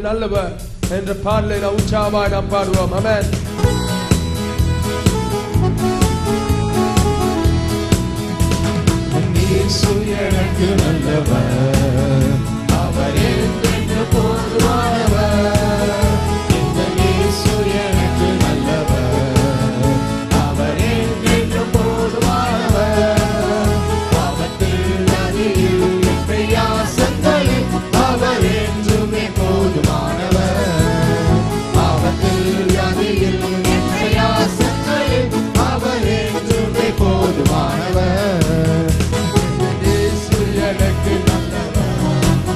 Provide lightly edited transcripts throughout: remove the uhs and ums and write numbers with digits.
நல்லவர் என்ற பாடலை நாம் உற்சாகமாய் நாம் பாடுவோம். ஆமென். இயேசு எனக்கு நல்லவர், அவர் எனக்கு போதுமானவர். இந்த இயேசு எனக்கு நல்லவர், அவர் எனக்கு போதுமானவர். பாவத்தில் நதியில் பிரயாசங்களில் அவர் என்றுமே போதுமானவர். பாவத்தில் நதியில் பிரயாசங்களில் அவர் என்றுமே போதுமானவர். எனக்கு நல்லவர்,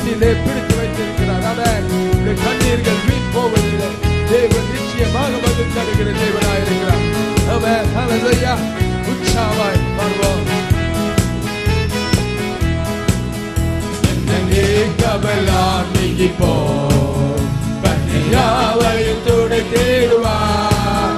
மத்தியிலே பிடித்து வைத்திருக்கிறார். அவன் இந்த கண்ணீர்கள் வீண் போவதில்லை. தேவன் நிச்சயமாக பதில் தருகிற தேவனாய் இருக்கிறார். அவன் ஹல்லேலூயா உற்சாகமாய் பாடுவோம். கவலாம் நீங்கி போ கண்ணியாவையும் துடை தேடுவார்.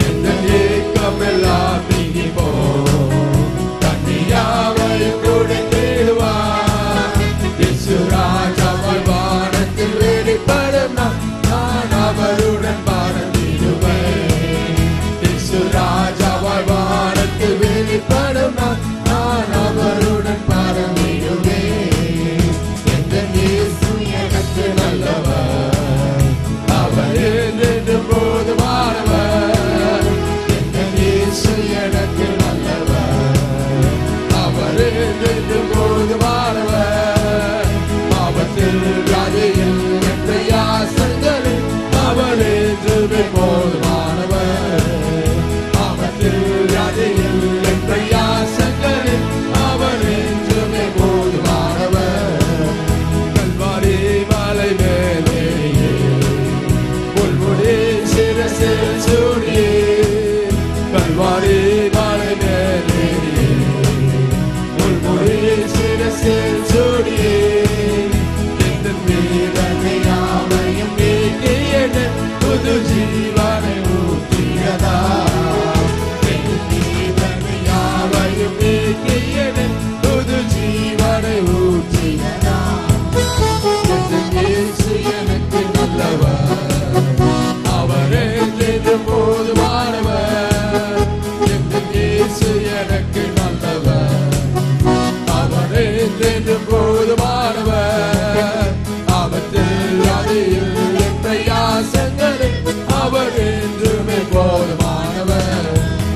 கவலாம் நீங்கி போ கண்ணியாவையும் துடை தேடுவார். ராஜாவாய் வானத்தில் வெளிப்படும் நான் அவருடன் பாடலிடுவேன். ராஜாவாய் வானத்தில் வெளிப்படும் நான் அவருடன் பாடலிடுவேன். எந்த இயேசு எனக்கு நல்லவர், அவர் என்று போதுமானவர். எந்த இயேசு எனக்கு நல்லவர், அவர் என்று போதுமானவர். பாவத்தில் வியாதியில் என் பிரயாசங்களில் அவர் என்றுமே போதுமானவர். பாவத்தில் வியாதியில் என் பிரயாசங்களில் அவர் என்றுமே போதுமானவர். கல்வாரி மலை மேலே பொன்முடி சிரசில் சூடியே, கல்வாரி மலை மேலே பொன்முடி சிரசில் சூடியே, எந்த வீரனையாமையும் நீக்கியன புது ஜீவனை ஊற்றியதா. எந்த வீரனையாமையும் நீக்கியன புது ஜீவனை ஊற்றியதா. எந்த இயேசு எனக்கு நல்லவர், அவரே என்று போதுமானவர். எந்த இயேசு எனக்கு நல்லவர், அவரே என்று போதுமானவர். ஆபத்தில் அதில் என் பிரயாசங்களில் அவர் என்றுமே போதுமானவர்.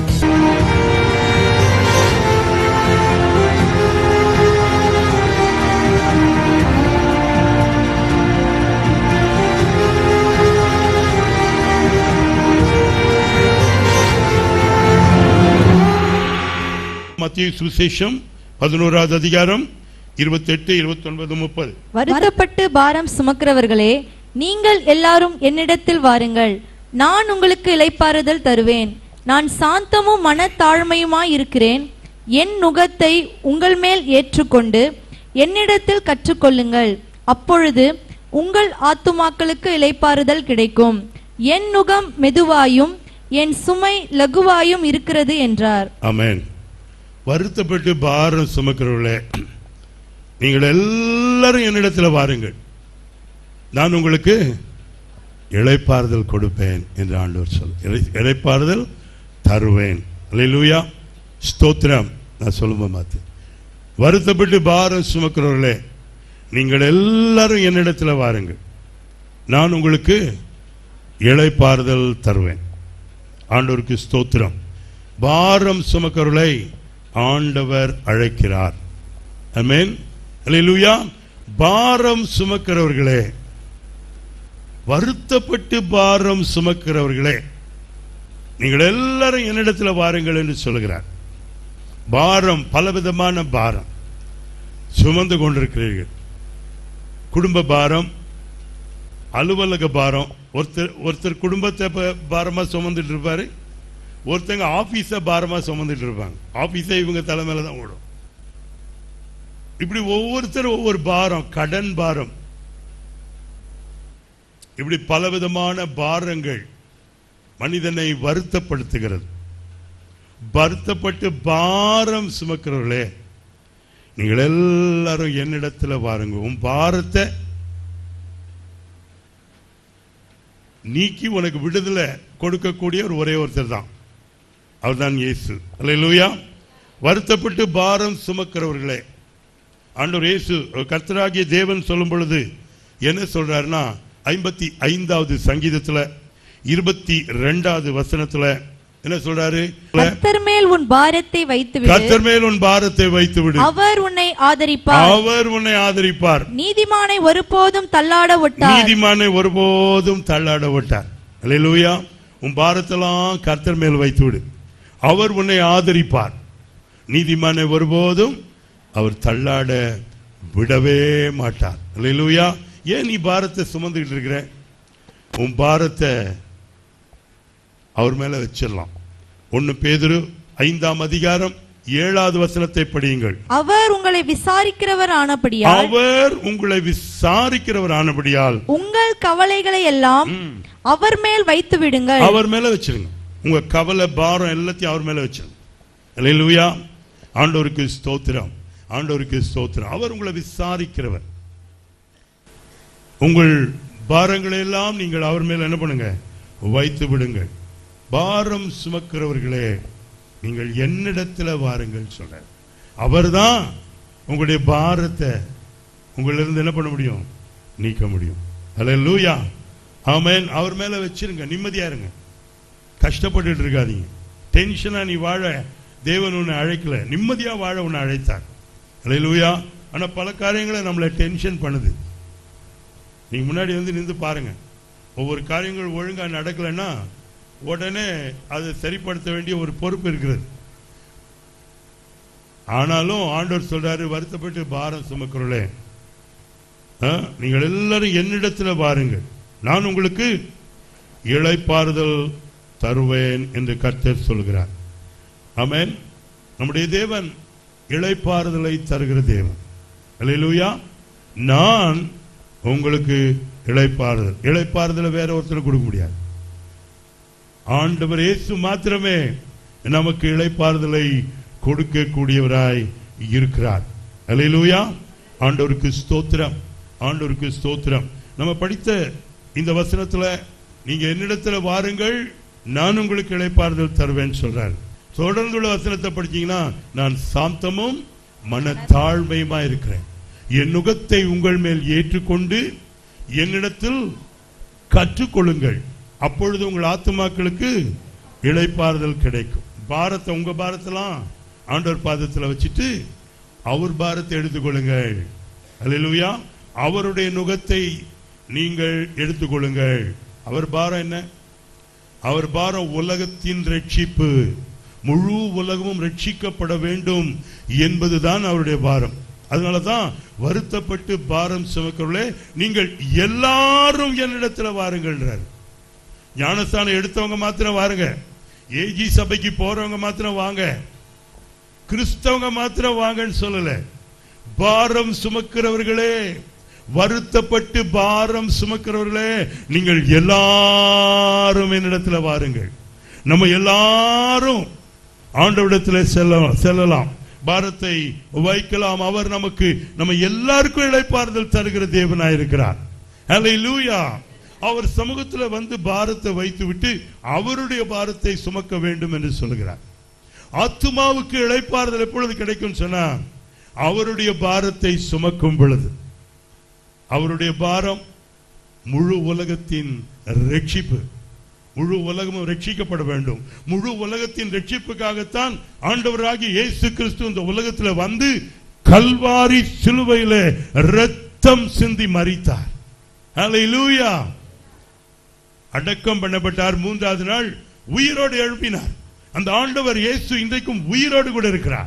மத்தேயு சுவிசேஷம் 11வது அதிகாரம் 28, 29, 30. வருத்தப்பட்டு பாரம் சுமக்கிறவர்களே, நீங்கள் எல்லாரும் என்னிடத்தில் வாருங்கள், நான் உங்களுக்கு இளைப்பாறுதல் தருவேன். நான் சாந்தமும் மனத்தாழ்மையுமாய் இருக்கிறேன். என் நுகத்தை உங்கள் மேல் ஏற்றுக்கொண்டு என்னிடத்தில் கற்றுக்கொள்ளுங்கள், அப்பொழுது உங்கள் ஆத்துமாக்களுக்கு இளைப்பாறுதல் கிடைக்கும். என் நுகம் மெதுவாயும் என் சுமை லகுவாயும் இருக்கிறது என்றார். ஆமென். வருத்தப்பட்டு பாரம் சுமக்கிறவர்களே, நீங்கள் எல்லாரும் என்னிடத்தில் வாருங்கள், நான் உங்களுக்கு இளைப்பாறுதல் கொடுப்பேன் என்று ஆண்டவர் சொல். இளைப்பாறுதல் தருவேன். அல்லேலூயா, ஸ்தோத்திரம். நான் சொல்லுவேன் மாத்து. வருத்தப்பட்டு பாரம் சுமக்கிறவர்களே, நீங்கள் எல்லாரும் என்னிடத்தில் வாருங்கள், நான் உங்களுக்கு இளைப்பாறுதல் தருவேன். ஆண்டவருக்கு ஸ்தோத்திரம். பாரம் சுமக்கிறவர்களை ஆண்டவர் அழைக்கிறார். ஆமென். அல்லேலூயா. பாரம் சுமக்கிறவர்களே, வருத்தப்பட்டு பாரம் சுமக்கிறவர்களே, நீங்கள் எல்லாரும் என்னிடத்தில் வாருங்கள் என்று சொல்கிறார். பாரம், பலவிதமான பாரம் சுமந்து கொண்டிருக்கிறீர்கள். குடும்ப பாரம், அலுவலக பாரம். ஒருத்தர் குடும்பத்தை பாரமா சுமந்துட்டு இருப்பாரு, ஒருத்தங்க ஆபீஸ பாரமா சுமந்துட்டு இருப்பாங்க. ஆபீஸை இவங்க தலைமையில தான் ஓடும். இப்படி ஒவ்வொருத்தரும் ஒவ்வொரு பாரம், கடன் பாரம், இப்படி பலவிதமான பாரங்கள் மனிதனை வருத்தப்படுத்துகிறது. வருத்தப்பட்டு பாரம் சுமக்கிறவர்களே, நீங்கள் எல்லாரும் என்னிடத்தில் வாருங்க. உன் பாரத்தை நீக்கி உனக்கு விடுதலை கொடுக்கக்கூடிய ஒரே ஒருத்தர் தான், அவர் தான் இயேசு. அல்லேலூயா. வருத்தப்பட்டு பாரம் சுமக்கிறவர்களே, ஆண்டவர் இயேசு கர்த்தராகிய தேவன் சொல்லும் பொழுது என்ன சொல்றாருன்னா, 55வது சங்கீதத்துல 22வது வசனத்துல என்ன சொல்றாரு? கர்த்தர் மேல் உன் பாரத்தை வைத்து விடு, கர்த்தர் மேல் உன் பாரத்தை வைத்து விடு, அவர் உன்னை ஆதரிப்பார், அவர் உன்னை ஆதரிப்பார். நீதிமானை ஒருபோதும் தள்ளாட விட்டார், நீதிமானை ஒருபோதும் தள்ளாட விட்டார். அல்லேலூயா. உன் பாரத்தெல்லாம் கர்த்தர் மேல் வைத்து விடு, அவர் உன்னை ஆதரிப்பார். நீதிமானை ஒருபோதும் அவர் தள்ளாட விடவே மாட்டார். அல்லேலூயா. ஏன் நீ பாரத்தை சுமந்துகிட்டு இருக்கிற? உன் பாரத்தை அவர் மேல வச்சிடலாம். 1 பேதுரு 5ஆம் அதிகாரம் 7வது வசனத்தை படியுங்கள். அவர் உங்களை விசாரிக்கிறவர் ஆனபடியால், அவர் உங்களை விசாரிக்கிறவர் ஆனபடியால் உங்கள் கவலைகளை எல்லாம் அவர் மேல் வைத்து விடுங்கள். அவர் மேல வச்சிருங்க. உங்க கவலை பாரம் எல்லாத்தையும் அவர் மேல வச்சிருங்க. அல்லேலூயா. ஆண்டவருக்கு ஸ்தோத்திரம், ஆண்டவருக்கு ஸ்தோத்திரம். அவர் உங்களை விசாரிக்கிறவர். உங்கள் பாரங்களை எல்லாம் நீங்கள் அவர் மேல் என்ன பண்ணுங்க? வைத்து விடுங்கள். பாரம் சுமக்கிறவர்களே, நீங்கள் என்னிடத்தில் வாருங்கள் சொல்ற. அவர்தான் உங்களுடைய பாரத்தை உங்களிலிருந்து என்ன பண்ண முடியும்? நீக்க முடியும். அல்லேலூயா. ஆமென். அவர் மேல வச்சிருங்க. நிம்மதியா இருங்க. கஷ்டப்பட்டு இருக்காதீங்க. டென்ஷனா நீ வாழ தேவன் உன்னை அழைக்கல. நிம்மதியா வாழ உன்னை அழைத்தார். அல்லேலூயா. ஆனா பல காரியங்களை நம்மளை டென்ஷன் பண்ணுது. நீங்க முன்னாடி வந்து நின்று பாருங்க. ஒவ்வொரு காரியங்கள் ஒழுங்கா நடக்கலைன்னா உடனே அதை சரிப்படுத்த வேண்டிய ஒரு பொறுப்பு இருக்கிறது. ஆனாலும் ஆண்டவர் சொல்றாரு, வருத்தப்பட்டு பாரம் சுமக்கிறோளே, நீங்கள் எல்லாரும் என்னிடத்தில் வாருங்கள், நான் உங்களுக்கு இளைப்பாறுதல் தருவேன் என்று கர்த்தர் சொல்கிறார். ஆமென். நம்முடைய தேவன் இளைப்பாறுதலை தருகிற தேவன். அல்லேலூயா. நான் உங்களுக்கு இளைப்பாறுதல். இளைப்பாறுதலை வேற ஒருத்தர் கொடுக்க முடியாது. ஆண்டவர் இயேசு மாத்திரமே நமக்கு இளைப்பாறுதலை கொடுக்கக்கூடியவராய் இருக்கிறார். அல்லேலூயா. ஆண்டவருக்கு ஸ்தோத்திரம், ஆண்டவருக்கு ஸ்தோத்திரம். நம்ம படித்த இந்த வசனத்துல நீங்க என்னிடத்துல வாருங்கள், நான் உங்களுக்கு இளைப்பாறுதல் தருவேன் சொல்றார். தொடர்ந்துள்ள வசனத்தை படிச்சீங்கன்னா, நான் சாந்தமும் மனத்தாழ்மையுமா இருக்கிறேன், என் நுகத்தை உங்கள் மேல் ஏற்றுக்கொண்டு என்னிடத்தில் கற்றுக்கொள்ளுங்கள், அப்பொழுது உங்கள் ஆத்துமாக்களுக்கு இளைப்பாறுதல் கிடைக்கும். பாரத்தை, உங்க பாரத்தெல்லாம் ஆண்டவர் பாதத்தில் வச்சுட்டு அவர் பாரத்தை எடுத்துக்கொள்ளுங்கள். அல்லேலூயா. அவருடைய நுகத்தை நீங்கள் எடுத்துக்கொள்ளுங்கள். அவர் பாரம் என்ன? அவர் பாரம் உலகத்தின் ரட்சிப்பு. முழு உலகமும் ரட்சிக்கப்பட வேண்டும் என்பதுதான் அவருடைய பாரம். அதனாலதான் வருத்தப்பட்டு பாரம் சுமக்கிறவர்களே, நீங்கள் எல்லாரும் என்னிடத்தில் வாருங்கள். ஞானஸ்தானம் எடுத்தவங்க மாத்திரம் வாருங்க, ஏஜி சபைக்கு போறவங்க மாத்திரம் வாங்க, கிறிஸ்தவங்க மாத்திரம் வாங்கன்னு சொல்லல. பாரம் சுமக்கிறவர்களே, வருத்தப்பட்டு பாரம் சுமக்கிறவர்களே, நீங்கள் எல்லாரும் என்னிடத்தில் வாருங்கள். நம்ம எல்லாரும் ஆண்டவரிடத்தில் செல்லலாம், பாரத்தை வைக்கலாம். அவர் நமக்கு, நம்ம எல்லாருக்கும் இளைப்பாறுதல் தருகிற தேவனாயிருக்கிறார். ஹல்லேலூயா. அவர் சமூகத்தில் வந்து பாரத்தை வைத்து விட்டு அவருடைய பாரத்தை சுமக்க வேண்டும் என்று சொல்கிறார். ஆத்துமாவுக்கு இளைப்பாறுதல் எப்பொழுது கிடைக்கும் சொன்னா, அவருடைய பாரத்தை சுமக்கும் பொழுது. அவருடைய பாரம் முழு உலகத்தின் ரட்சிப்பு. முழு உலகமும் ரட்சிக்கப்பட வேண்டும். முழு உலகத்தின் ரட்சிப்புக்காகத்தான் ஆண்டவராகிய இயேசு கிறிஸ்து இந்த உலகத்தில் வந்து கல்வாரி சிலுவையிலே இரத்தம் சிந்தி மரித்தார். ஹல்லேலூயா. அடக்கம் பண்ணப்பட்டார். 3வது நாள் உயிரோடு எழுப்பினார். அந்த ஆண்டவர் இயேசு இன்றைக்கும் உயிரோடு கூட இருக்கிறார்.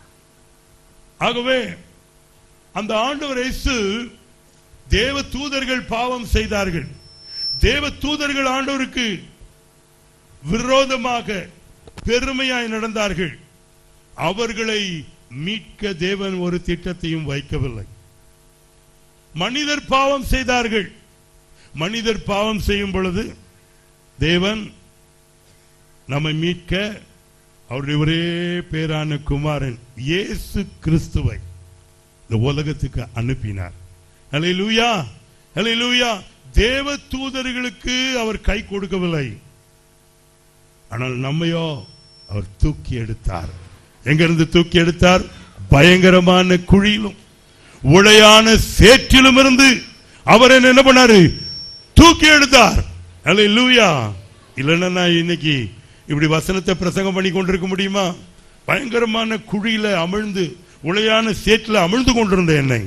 ஆகவே அந்த ஆண்டவர் இயேசு, தேவ தூதர்கள் பாவம் செய்தார்கள். தேவ தூதர்கள் ஆண்டவருக்கு விரோதமாக பெருமையாய் நடந்தார்கள். அவர்களை மீட்க தேவன் ஒரு திட்டத்தையும் வைக்கவில்லை. மனிதர் பாவம் செய்தார்கள். மனிதர் பாவம் செய்யும் பொழுது தேவன் நம்மை மீட்க அவருடைய ஒரே பேரான குமாரன் இயேசு கிறிஸ்துவை இந்த உலகத்துக்கு அனுப்பினார். ஹல்லேலூயா. ஹல்லேலூயா. தேவ தூதர்களுக்கு அவர் கை கொடுக்கவில்லை, ஆனால் நம்மையோ அவர் தூக்கி எடுத்தார். எங்கிருந்து தூக்கி எடுத்தார்? பயங்கரமான குழியிலும் உளையான சேற்றிலும் இருந்து அவர் என்ன பண்ணாரு? தூக்கி எடுத்தார். ஹல்லேலூயா. இல்லைன்னா இன்னைக்கு இப்படி வசனத்தை பிரசங்கம் பண்ணி கொண்டிருக்க முடியுமா? பயங்கரமான குழியில அமிழ்ந்து, உளையான சேற்றில் அமிழ்ந்து கொண்டிருந்த என்னை,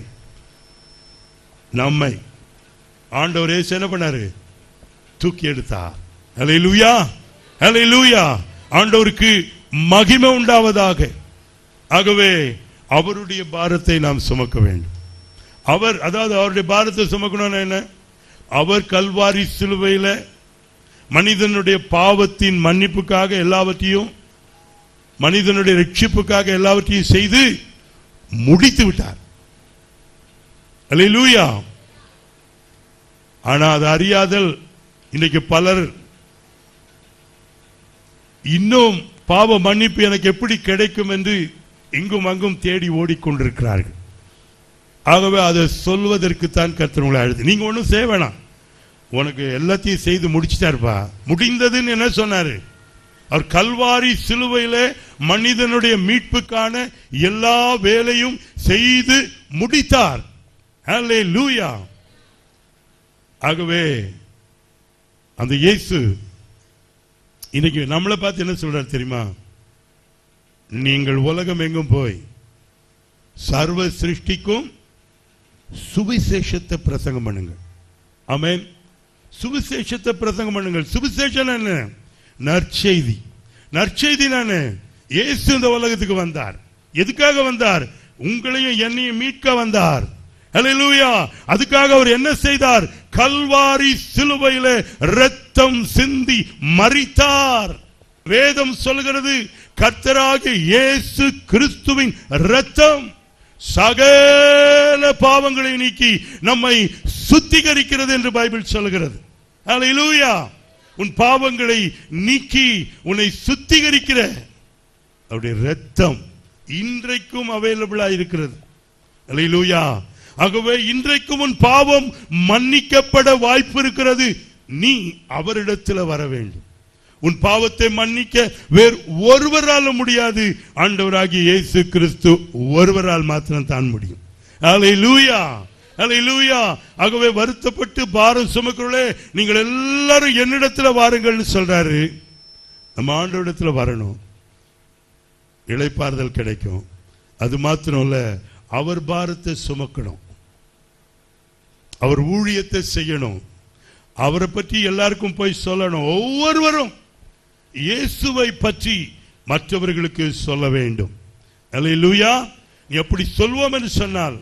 நம்மை ஆண்டவர் இயேசு என்ன பண்ணாரு? தூக்கி எடுத்தார். ஹல்லேலூயா. ஹல்லேலூயா. ஆண்டவருக்கு மகிமை உண்டாவதாக. ஆகவே அவருடைய பாரத்தை நாம் சுமக்க வேண்டும். அவர் அதாவது அவருடைய பாரத்தை சுமக்கணும்னா என்ன? அவர் கல்வாரி சிலுவையில மனிதனுடைய பாவத்தின் மன்னிப்புக்காக எல்லாவற்றையும், மனிதனுடைய ரட்சிப்புக்காக எல்லாவற்றையும் செய்து முடித்து விட்டார். அல்லேலூயா. ஆனா அது அறியாதல் இன்றைக்கு பலர் இன்னும் பாவ மன்னிப்பு எனக்கு எப்படி கிடைக்கும் என்று இங்கும் அங்கும் தேடி ஓடிக்கொண்டிருக்கிறார்கள். ஆகவே அதை சொல்வதற்கு தான் கர்த்தர் உங்களை அழைத்து, நீங்க ஒன்றும் செய்ய வேணாம், உனக்கு எல்லாத்தையும் செய்து முடிச்சிட்டாருப்பா. முடிந்ததுன்னு என்ன சொன்னாரு? அவர் கல்வாரி சிலுவையில மனிதனுடைய மீட்புக்கான எல்லா வேலையும் செய்து முடித்தார். அல்லேலூயா. ஆகவே அந்த இயேசு இன்னைக்கு நம்மளை பார்த்து என்ன சொல்றாரு தெரியுமா? நீங்கள் உலகம் எங்கும் போய் சர்வ சிருஷ்டிக்கும் சுவிசேஷத்தை பிரசங்கம் பண்ணுங்கள். ஆமென். சுவிசேஷத்தை பிரசங்கம் பண்ணுங்கள். சுவிசேஷம் என்ன? நற்செய்தி. நற்செய்தி நானே. இயேசு இந்த உலகத்துக்கு வந்தார். எதுக்காக வந்தார்? உங்களையும் என்னையும் மீட்க வந்தார். அல்லேலூயா. அதுக்காக அவர் என்ன செய்தார்? கல்வாரி சிலுவையிலே இரத்தம் சிந்தி மரித்தார். வேதம் சொல்கிறது, கர்த்தராகிய இயேசு கிறிஸ்துவின் இரத்தம் சகல பாவங்களை நீக்கி நம்மை சுத்திகரிக்கிறது என்று பைபிள் சொல்கிறது. அல்லேலூயா. உன் பாவங்களை நீக்கி உன்னை சுத்திகரிக்கிற அவருடைய இரத்தம் இன்றைக்கும் அவைலபிளா இருக்கிறது. அல்லேலூயா. ஆகவே இன்றைக்கும் உன் பாவம் மன்னிக்கப்பட வாய்ப்பு இருக்கிறது. நீ அவரிடத்தில் வர வேண்டும். உன் பாவத்தை மன்னிக்க வேறு ஒருவரால் முடியாது. ஆண்டவராகிய இயேசு கிறிஸ்து ஒருவரால் மாத்திரம் தான் முடியும். அல்லேலூயா. அல்லேலூயா. ஆகவே வருத்தப்பட்டு பாரம் சுமக்கிறவர்களே, நீங்கள் எல்லாரும் என்னிடத்தில் வாருங்கள்னு சொல்றாரு. நம்ம ஆண்டவரிடத்தில் வரணும், இளைப்பாறுதல் கிடைக்கும். அது மாத்திரம் இல்ல, அவர் பாரத்தை சுமக்கணும், அவர் ஊழியத்தை செய்யணும், அவரை பற்றி எல்லாருக்கும் போய் சொல்லணும். ஒவ்வொருவரும் இயேசுவை பற்றி மற்றவர்களுக்கு சொல்ல வேண்டும். அல்லேலூயா. நீ அப்படி சொல்வோம் என்று சொன்னால்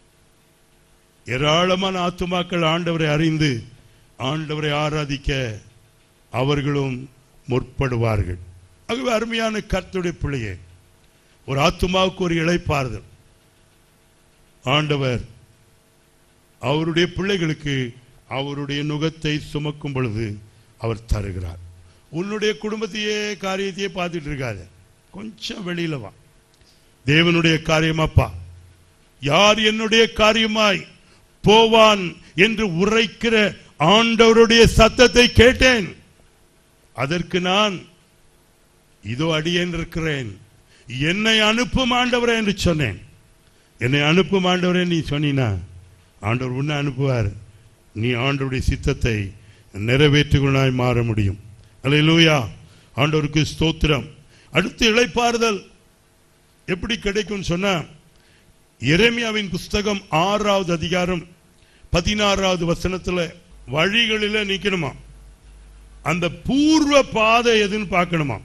ஏராளமான ஆத்துமாக்கள் ஆண்டவரை அறிந்து ஆண்டவரை ஆராதிக்க அவர்களும் முற்படுவார்கள். ஆகவே அருமையான கர்த்தருடைய பிள்ளையே, ஒரு ஆத்துமாவுக்கு ஒரு இளைப்பாறுதல் ஆண்டவர் அவருடைய பிள்ளைகளுக்கு அவருடைய நுகத்தை சுமக்கும் பொழுது அவர் தருகிறார். உன்னுடைய குடும்பத்தையே காரியத்தையே பார்த்துட்டு இருக்காது, கொஞ்சம் வெளியில வா. தேவனுடைய காரியமாப்பா, யார் என்னுடைய காரியமாய் போவான் என்று உரைக்கிற ஆண்டவருடைய சத்தத்தை கேட்டேன். அதற்கு நான் இதோ அடியேன் இருக்கிறேன், என்னை அனுப்பும் ஆண்டவரே என்று சொன்னேன். என்னை அனுப்பும் ஆண்டவரே நீ சொன்னா ஆண்டவர் உன்னை அனுப்புவார். நீ ஆண்டவருடைய சித்தத்தை நிறைவேற்றுகிறாய் மாற முடியும். அல்லேலூயா. ஆண்டவருக்கு ஸ்தோத்திரம். அடுத்து இளைப்பாறுதல் எப்படி கிடைக்கும் சொன்னா, எரேமியாவின் புஸ்தகம் 6வது அதிகாரம் 16வது வசனத்துல வழிகளில நிக்கணுமா, அந்த பூர்வ பாதை எதுன்னு பார்க்கணுமா.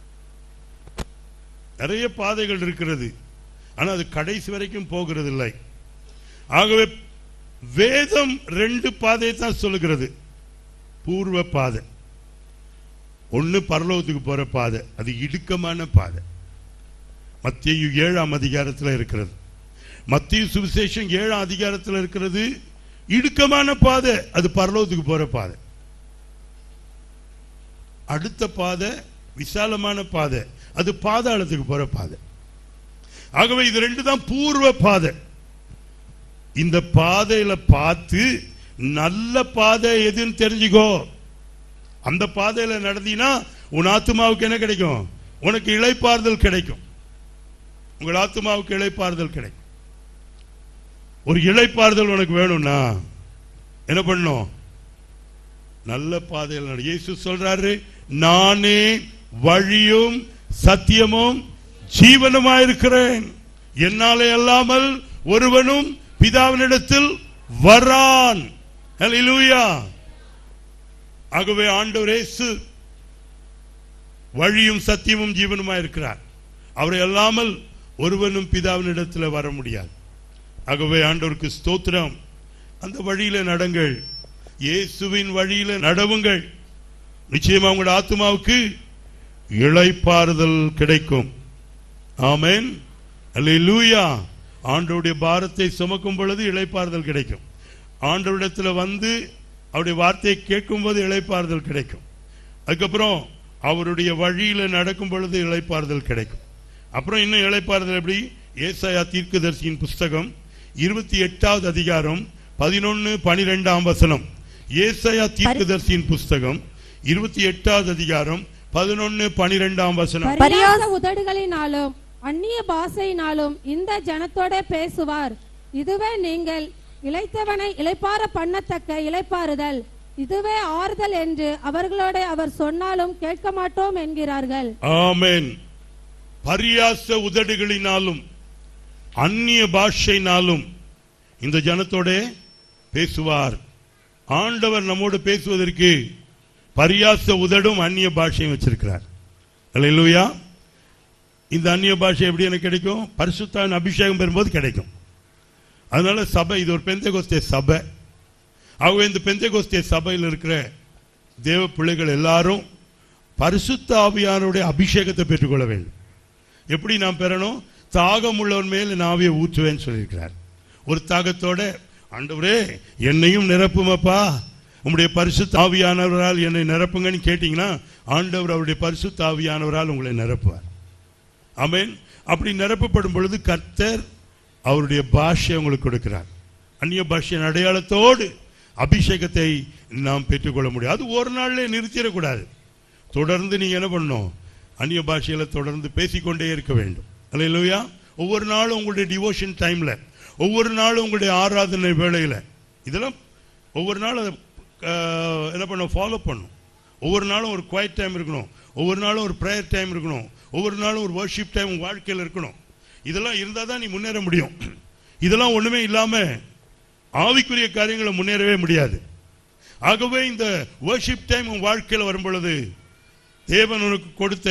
நிறைய பாதைகள் இருக்கிறது, ஆனா அது கடைசி வரைக்கும் போகிறது இல்லை. ஆகவே வேதம் 2 பாதையை தான் சொல்லுகிறது. பூர்வ பாதை ஒன்னு பரலோகத்துக்கு போற பாதை, அது இடுக்கமான பாதை. மத்தேயு 7ஆம் அதிகாரத்தில் இருக்கிறது. மத்தேயு சுவிசேஷம் 7ஆம் அதிகாரத்தில் இருக்கிறது. இடுக்கமான பாதை, அது பரலோகத்துக்கு போற பாதை. அடுத்த பாதை விசாலமான பாதை, அது பாதாளத்துக்கு போற பாதை. ஆகவே இது 2 தான் பூர்வ பாதை. இந்த பாதையில பார்த்து நல்ல பாதை எதுன்னு தெரிஞ்சுக்கோ. அந்த பாதையில நடந்தீனா உன் ஆத்துமாவுக்கு என்ன கிடைக்கும்? உனக்கு இளைப்பாறுதல் கிடைக்கும். உங்கள் ஆத்துமாவுக்கு இளைப்பாறுதல் கிடைக்கும். ஒரு இளைப்பாறுதல் உனக்கு வேணும்னா என்ன பண்ணணும்? நல்ல பாதையில். இயேசு சொல்றாரு, நானே வழியும் சத்தியமும் ஜீவனுமாயிருக்கிறேன், என்னாலே அல்லாமல் ஒருவனும் பிதாவினிடத்தில் வரான். அல்லேலூயா. ஆகவே ஆண்டவர் இயேசு வழியும் சத்தியமும் ஜீவனுமாயிருக்கிறார். அவரை அல்லாமல் ஒருவனும் பிதாவினிடத்தில் வர முடியாது. ஆகவே ஆண்டவருக்கு ஸ்தோத்திரம். அந்த வழியில நடங்கள், இயேசுவின் வழியில நடவுங்கள். நிச்சயமா உங்களுடைய ஆத்துமாவுக்கு இளைப்பாறுதல் கிடைக்கும். ஆமென், அல்லேலூயா. ஆண்டவருடைய பாரத்தை சுமக்கும் பொழுது இளைப்பாறுதல் கிடைக்கும். ஆண்டவரிடத்துல வந்து அவருடைய வார்த்தையை கேட்கும் போது இளைப்பாறுதல் கிடைக்கும். அதுக்கப்புறம் அவருடைய வழியில நடக்கும் பொழுது இளைப்பாறுதல் கிடைக்கும். அப்புறம் இன்னும் இளைப்பாறுதல் எப்படி? ஏசாயா தீர்க்கதரிசியின் புஸ்தகம் 28வது அதிகாரம் 11-12 வசனம். ஏசாயா தீர்க்கதரிசியின் புஸ்தகம் 28வது அதிகாரம் 11-12 வசனம். பரியாச உதடுகளினாலும் அந்நிய பாஷையினாலும் இந்த ஜனத்தோட பேசுவார். இதுவே நீங்கள் இளைத்தவனை இளைப்பாற பண்ணத்தக்க இளைப்பாறுதல், இதுவே ஆறுதல் என்று அவர்களோட அவர் சொன்னாலும் கேட்க மாட்டோம் என்கிறார்கள். ஆமென். பரியாச உதடுகளினாலும் அந்நிய பாஷையினாலும் இந்த ஜனத்தோட பேசுவார். ஆண்டவர் நம்மோடு பேசுவதற்கு பரியாச உதடும் அந்நிய பாஷையும் வச்சிருக்கிறார். அல்லேலூயா. இந்த அந்நிய பாஷை எப்படி எனக்கு கிடைக்கும்? பரிசுத்தாவின் அபிஷேகம் பெறும்போது கிடைக்கும். அதனால சபை இது ஒரு பெந்தேகோஸ்தே சபை. ஆகவே இந்த பெந்தேகோஸ்தே சபையில் இருக்கிற தேவ பிள்ளைகள் எல்லாரும் பரிசுத்த ஆவியானுடைய அபிஷேகத்தை பெற்றுக்கொள்ள வேண்டும். எப்படி நாம் பெறணும்? தாகம் உள்ளவன் மேல் நாவியை ஊற்றுவேன்னு சொல்லியிருக்கிறார். ஒரு தாகத்தோட ஆண்டவரே என்னையும் நிரப்புமப்பா, உங்களுடைய பரிசுத்த ஆவியானவரால் என்னை நிரப்புங்கன்னு கேட்டீங்கன்னா ஆண்டவர் அவருடைய பரிசுத்த ஆவியானவரால் உங்களை நிரப்புவார். ஆமென். அப்படி நிரப்பப்படும் பொழுது கர்த்தர் அவருடைய பாஷை உங்களுக்கு கொடுக்கிறார். அந்நிய பாஷையின் அடையாளத்தோடு அபிஷேகத்தை நாம் பெற்றுக்கொள்ள முடியும். அது ஒரு நாள்ல நிறுத்திடக்கூடாது. தொடர்ந்து நீங்க என்ன பண்ணணும்? அந்நிய பாஷையில தொடர்ந்து பேசிக்கொண்டே இருக்க வேண்டும். அல்லேலூயா. ஒவ்வொரு நாளும் உங்களுடைய டிவோஷன் டைம்ல, ஒவ்வொரு நாளும் உங்களுடைய ஆராதனை வேளையில இதெல்லாம் ஒவ்வொரு நாளும் என்ன பண்ண ஃபாலோ பண்ணும். ஒவ்வொரு நாளும் ஒரு குவைட் டைம் இருக்கணும், ஒவ்வொரு நாளும் ஒரு ப்ரேயர் டைம் இருக்கணும், ஒவ்வொரு நாளும் ஒரு வர்ஷிப் டைம் வாழ்க்கையில் இருக்கணும். இதெல்லாம் இருந்தால் தான் நீ முன்னேற முடியும். இதெல்லாம் ஒண்ணுமே இல்லாம ஆவிக்குரிய காரியங்களை முன்னேறவே முடியாது. ஆகவே இந்த வர்ஷிப் டைம் உன் வாழ்க்கையில் வரும் பொழுது தேவன் உனக்கு கொடுத்த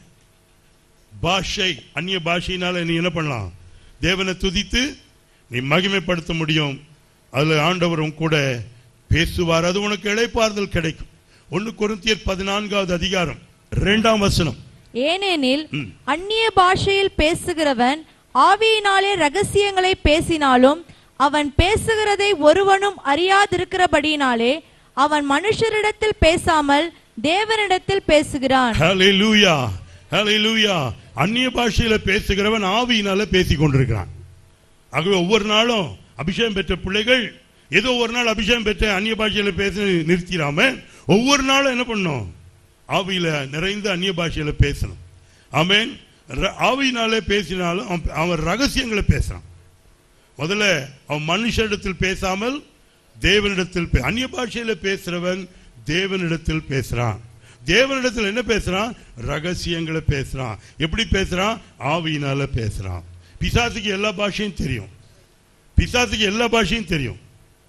பாஷை, அந்நிய பாஷையினால நீ என்ன பண்ணலாம்? தேவனை துதித்து நீ மகிமைப்படுத்த முடியும். அதுல ஆண்டவர் உன் கூட பேசுவார். அது உனக்கு இளைப்பாறுதல் கிடைக்கும். 1 கொரிந்தியர் 14வது அதிகாரம் 2ஆம் வசனம். ஏனெனில் அந்நிய பாஷையில் பேசுகிறவன் ஆவியினாலே ரகசியங்களை பேசினாலும் அவன் பேசுகிறதை ஒருவனும் அறியாதிருக்கிறபடியினாலே அவன் மனுஷரிடத்தில் பேசாமல் தேவனிடத்தில் பேசுகிறான். ஹல்லேலூயா, ஹல்லேலூயா. அந்நிய பாஷையில பேசுகிறவன் ஆவியினால பேசிக் கொண்டிருக்கிறான். ஆகவே ஒவ்வொரு நாளும் அபிஷேகம் பெற்ற பிள்ளைகள் ஏதோ ஒரு நாள் அபிஷேகம் பெற்ற அந்நிய பாஷையில பேச நிறுத்திடாம ஒவ்வொரு நாளும் என்ன பண்ணணும்? ஆவியில நிறைந்த அந்நிய பாஷையில பேசணும். ஆமென். ஆவியினாலே பேசினாலும் அவன் ரகசியங்களை பேசுறான். முதல்ல அவன் மனுஷனிடத்தில் பேசாமல் தேவனிடத்தில் அந்நிய பாஷையில பேசுறவன் தேவனிடத்தில் பேசுறான். தேவனிடத்தில் என்ன பேசுறான்? ரகசியங்களை பேசுறான். எப்படி பேசுறான்? ஆவியினால பேசுறான். பிசாசுக்கு எல்லா பாஷையும் தெரியும். பிசாசுக்கு எல்லா பாஷையும் தெரியும்.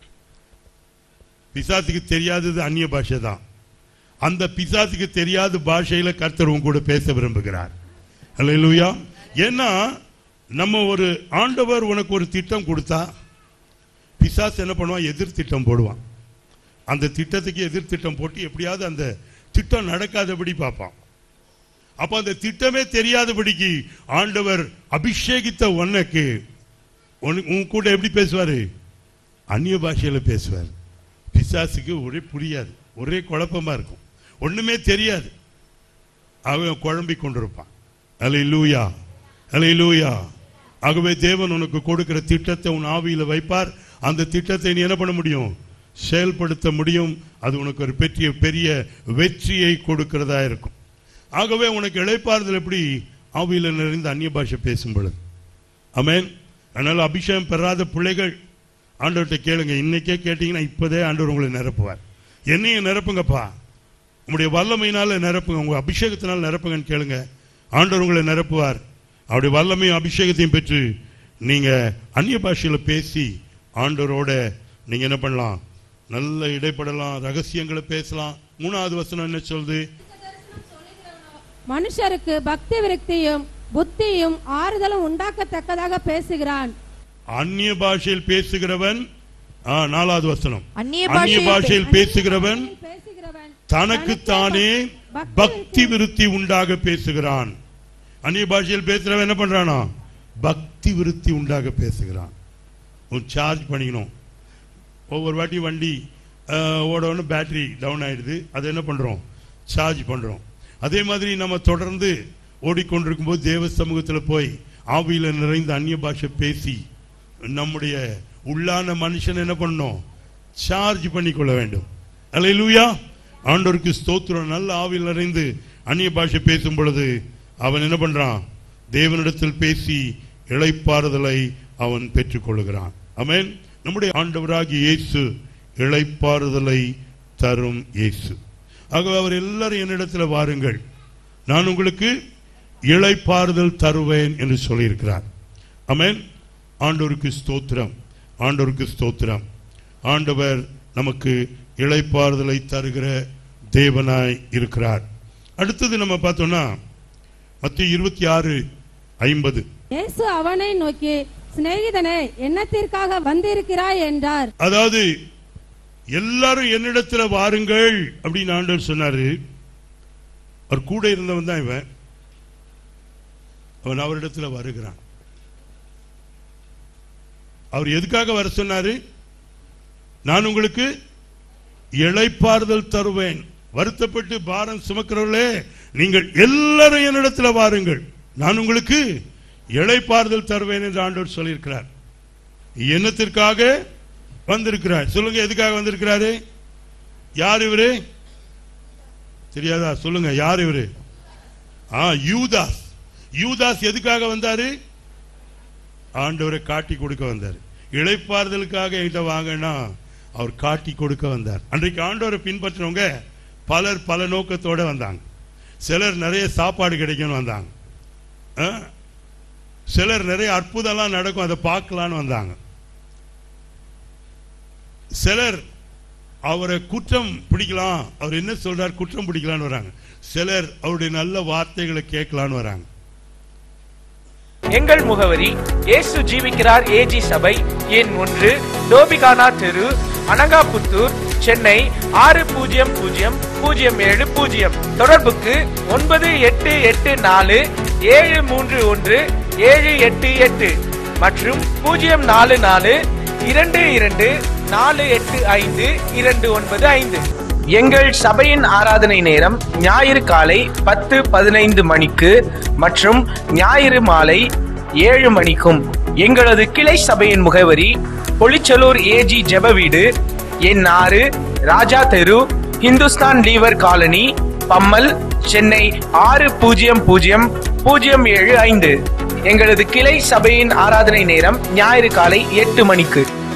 பிசாசுக்கு தெரியாதது அந்நிய பாஷை தான். அந்த பிசாசுக்கு தெரியாத பாஷையில கர்த்தர் உன் கூட பேச விரும்புகிறார். அல்லேலூயா. ஏன்னா நம்ம ஒரு ஆண்டவர் உனக்கு ஒரு திட்டம் கொடுத்தா பிசாசு என்ன பண்ணுவான்? எதிர் திட்டம் போடுவான். அந்த திட்டத்துக்கு எதிர் திட்டம் போட்டு எப்படியாவது அந்த திட்டம் நடக்காதபடி பார்ப்பான். அப்ப அந்த திட்டமே தெரியாதபடிக்கு ஆண்டவர் அபிஷேகித்த உனக்கு உன் கூட எப்படி பேசுவாரு? அந்நிய பாஷையில பேசுவார். பிசாசுக்கு ஒரே புரியாது, ஒரே குழப்பமா இருக்கும், ஒண்ணுமே தெரியாது. அவன் குழம்பி கொண்டிருப்பான். அல்லேலூயா, அல்லேலூயா. ஆகவே தேவன் உனக்கு கொடுக்கிற திட்டத்தை உன் ஆவியில வைப்பார். அந்த திட்டத்தை நீ என்ன பண்ண முடியும்? செயல்படுத்த முடியும். அது உனக்கு ஒரு பெரிய வெற்றியை கொடுக்கிறதா இருக்கும். ஆகவே உனக்கு இளைப்பாறுதல் எப்படி? ஆவியில நிறைந்த அந்நிய பாஷை பேசும் பொழுது. ஆமென். அதனால அபிஷேகம் பெறாத பிள்ளைகள் ஆண்டவர்கிட்ட கேளுங்க. இன்னைக்கே கேட்டீங்கன்னா இப்பதே ஆண்டவர் உங்களை நிரப்புவார். என்னையும் நிரப்புங்கப்பா, உங்களுடைய வல்லமையினால நிரப்புங்க, உங்க அபிஷேகத்தினால நிரப்புங்கன்னு கேளுங்க. ஆண்டவர் உங்களை நிரப்புவார். அவருடைய வல்லமையும் அபிஷேகத்தையும் பெற்று நீங்க அந்நிய பாஷையில பேசி ஆண்டவரோட நீங்க என்ன பண்ணலாம்? நல்ல இடைப்படலாம், ரகசியங்களை பேசலாம். 3வது வசனம் என்ன சொல்லுது? மனுஷருக்கு பக்தி விருத்தியும் புத்தியும் ஆறுதலும் உண்டாக்கத்தக்கதாக பேசுகிறான். அந்நிய பாஷையில் பேசுகிறவன், 4வது வசனம், அந்நிய பாஷையில் பேசுகிறவன் தனக்குத்தானே பக்தி விருத்தி உண்டாக பேசுகிறான். அந்நிய பாஷையில் பேசுறவன் என்ன பண்றானா? பக்தி விருத்தி உண்டாக பேசுகிறான். சார்ஜ் பண்ணிக்கணும். ஒவ்வொரு வாட்டி வண்டி ஓடன்னு பேட்டரி டவுன் ஆயிடுது, அதை என்ன பண்றோம்? சார்ஜ் பண்றோம். அதே மாதிரி நம்ம தொடர்ந்து ஓடிக்கொண்டிருக்கும் போது தேவ சமூகத்தில் போய் ஆவியில நிறைந்த அந்நிய பாஷை பேசி நம்முடைய உள்ளான மனுஷன் என்ன பண்ணணும்? சார்ஜ் பண்ணிக்கொள்ள வேண்டும். அல்லேலூயா, ஆண்டவருக்கு ஸ்தோத்திரம். நல்ல ஆவியில் நிறைந்து அந்நிய பாஷை பேசும் பொழுது அவன் என்ன பண்றான்? தேவனிடத்தில் பேசி இளைப்பாறுதலை அவன் பெற்றுக் கொள்கிறான். ஆமென். நம்முடைய ஆண்டவராகிய இயேசு இளைப்பாறுதலை தரும் இயேசு. ஆகவே அவர் எல்லாரும் என்னிடத்தில் வாருங்கள், நான் உங்களுக்கு இளைப்பாறுதல் தருவேன் என்று சொல்லியிருக்கிறார். ஆமென். ஆண்டவருக்கு ஸ்தோத்திரம், ஆண்டவருக்கு ஸ்தோத்திரம். ஆண்டவர் நமக்கு இளைப்பாறுதலை தருகிற தேவனாய் இருக்கிறார். அடுத்தது நம்ம பார்த்தோம்னா மத்தேயு 26:50. இயேசு அவனை நோக்கி, சிநேகிதனே, என்னத்திற்காக வந்திருக்கிறாய் என்றார். அதாவது எல்லாரும் என்னிடத்தில் வாருங்கள் அப்படின்னு ஆண்டவர் சொன்னாரு. அவர் கூட இருந்தவன் தான் இவன். அவன் அவரிடத்தில் வருகிறான். அவர் எதுக்காக வர சொன்னாரு? நான் உங்களுக்கு இளைப்பாறுதல் தருவேன். வருத்தப்பட்டு பாரம் சுமக்கிறவர்களே, நீங்கள் எல்லாரும் என்னிடத்தில் வாருங்கள், நான் உங்களுக்கு இளைப்பாறுதல் தருவேன் என்று ஆண்டவர் சொல்லியிருக்கிறார். என்னத்திற்காக வந்திருக்கிறார்? சொல்லுங்க, எதுக்காக வந்திருக்கிறாரு? யார் இவரு? தெரியாதா? சொல்லுங்க, யார் இவரு? யூதாஸ். யூதாஸ் எதுக்காக வந்தாரு? ஆண்டவரை காட்டி கொடுக்க வந்தார். இளைப்பாறுதலுக்காக என்கிட்ட வாங்கன்னா அவர் காட்டி கொடுக்க வந்தார். அன்றைக்கு ஆண்டவரை பின்பற்றினவங்க பலர் பல நோக்கத்தோட வந்தாங்க. சிலர் நிறைய சாப்பாடு கிடைக்கும்னு வந்தாங்க. சிலர் நிறைய அற்புதம்லாம் நடக்கும் அதை பார்க்கலான்னு வந்தாங்க. சிலர் அவரை குற்றம் பிடிக்கலாம், அவர் என்ன சொல்றார் குற்றம் பிடிக்கலான்னு வராங்க. சிலர் அவருடைய நல்ல வார்த்தைகளை கேட்கலான்னு வராங்க. எங்கள் முகவரி இயேசு ஜீவிக்கிறார் ஏஜி சபை, எண் 1, டோபிகானா தெரு, அனங்காபுத்தூர், சென்னை 600007. தொடர்புக்கு 9884731788 மற்றும் 04422485295. எங்கள் சபையின் ஆராதனை நேரம் ஞாயிறு காலை 10-15 மணிக்கு மற்றும் ஞாயிறு மாலை 7 மணிக்கும். எங்களது கிளை சபையின் முகவரி பொலிச்சலூர் ஏஜி ஜெப வீடு, எண் 6, ராஜா தெரு, இந்துஸ்தான் லீவர் காலனி, பம்மல், சென்னை 600075. எங்களது கிளை சபையின் ஆராதனை நேரம் ஞாயிறு காலை 8 மணிக்கு.